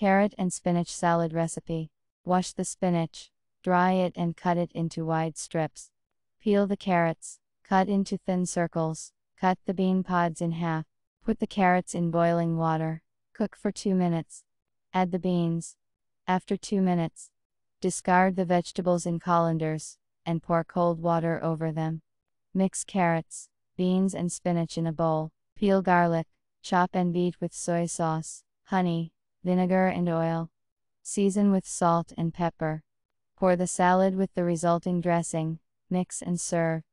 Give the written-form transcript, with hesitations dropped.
Carrot and spinach salad recipe. Wash the spinach, dry it and cut it into wide strips. Peel the carrots, cut into thin circles. Cut the bean pods in half. Put the carrots in boiling water. Cook for 2 minutes. Add the beans. After 2 minutes, discard the vegetables in colanders, and pour cold water over them. Mix carrots, beans and spinach in a bowl. Peel garlic, chop and beat with soy sauce, honey, vinegar and oil. Season with salt and pepper. Pour the salad with the resulting dressing, mix and serve.